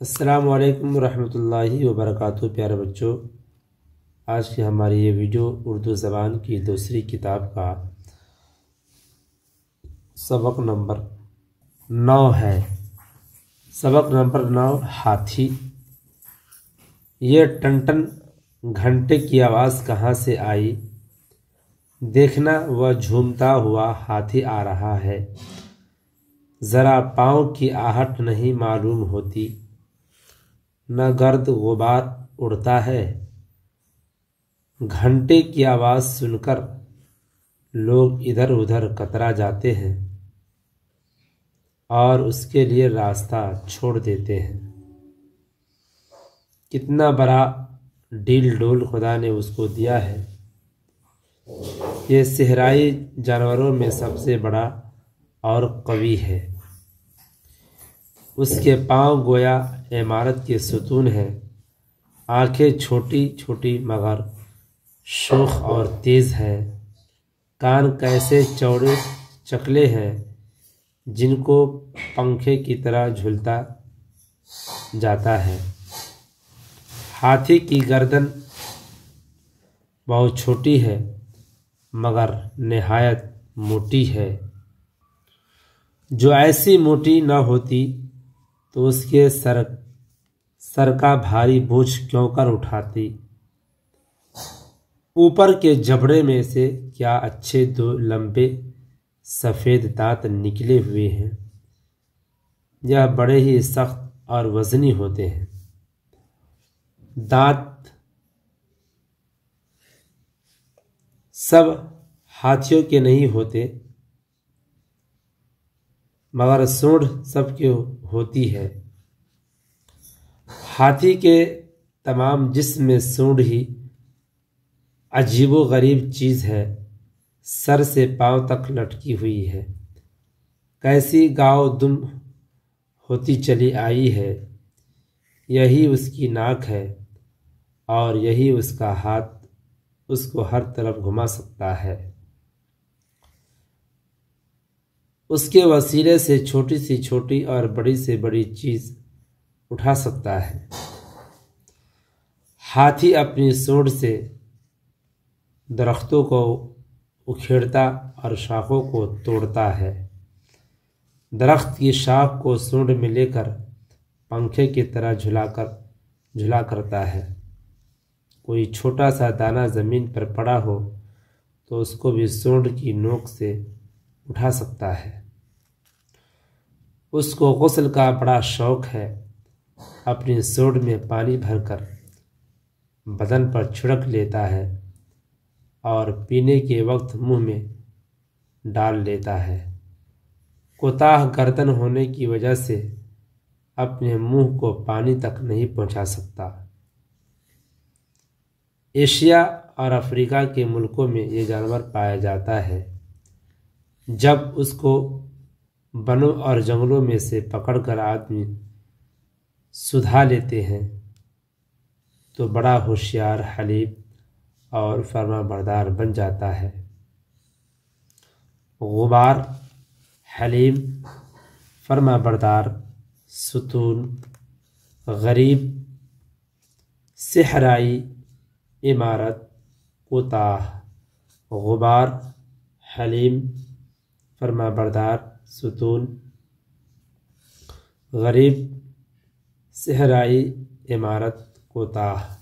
अस्सलामु अलैकुम रहमतुल्लाहि व बरकातुहू। प्यारे बच्चों, आज की हमारी ये वीडियो उर्दू ज़बान की दूसरी किताब का सबक नंबर 9 है। सबक नंबर 9 हाथी। ये टन घंटे की आवाज़ कहाँ से आई? देखना, वह झूमता हुआ हाथी आ रहा है। ज़रा पाँव की आहट नहीं मालूम होती, न गर्द गुबार उड़ता है। घंटे की आवाज़ सुनकर लोग इधर उधर कतरा जाते हैं और उसके लिए रास्ता छोड़ देते हैं। कितना बड़ा डील डोल खुदा ने उसको दिया है। ये सहराई जानवरों में सबसे बड़ा और कवी है। उसके पाँव गोया इमारत के सुतून हैं। आंखें छोटी छोटी मगर शोख और तेज हैं। कान कैसे चौड़े चकले हैं, जिनको पंखे की तरह झूलता जाता है। हाथी की गर्दन बहुत छोटी है मगर निहायत मोटी है। जो ऐसी मोटी न होती तो उसके सर का भारी बोझ क्यों कर उठाती। ऊपर के जबड़े में से क्या अच्छे दो लंबे सफ़ेद दांत निकले हुए हैं। यह बड़े ही सख्त और वजनी होते हैं। दांत सब हाथियों के नहीं होते, मगर सूंड सबके होती है। हाथी के तमाम जिस्म में सूंड ही अजीबो गरीब चीज़ है। सर से पांव तक लटकी हुई है। कैसी गाव दुम होती चली आई है। यही उसकी नाक है और यही उसका हाथ उसको हर तरफ घुमा सकता है। उसके वसीले से छोटी से छोटी और बड़ी से बड़ी चीज़ उठा सकता है। हाथी अपनी सूंड से दरख्तों को उखेड़ता और शाखों को तोड़ता है। दरख्त की शाख को सूंड में लेकर पंखे की तरह झुला करता है। कोई छोटा सा दाना ज़मीन पर पड़ा हो तो उसको भी सूंड की नोक से उठा सकता है। उसको गुस्ल का बड़ा शौक है। अपनी सूंड में पानी भरकर बदन पर छिड़क लेता है और पीने के वक्त मुंह में डाल लेता है। कोताह गर्दन होने की वजह से अपने मुंह को पानी तक नहीं पहुंचा सकता। एशिया और अफ्रीका के मुल्कों में ये जानवर पाया जाता है। जब उसको वनों और जंगलों में से पकड़कर आदमी सुधा लेते हैं तो बड़ा होशियार, हलीम और फर्माबरदार बन जाता है। गुबार, हलीम, फर्माबरदार, सुतून, गरीब, सहराई, इमारत, कोताह। गुबार, हलीम, फर्माबरदार, सुतून, गरीब, सहराई, इमारत, कोताह।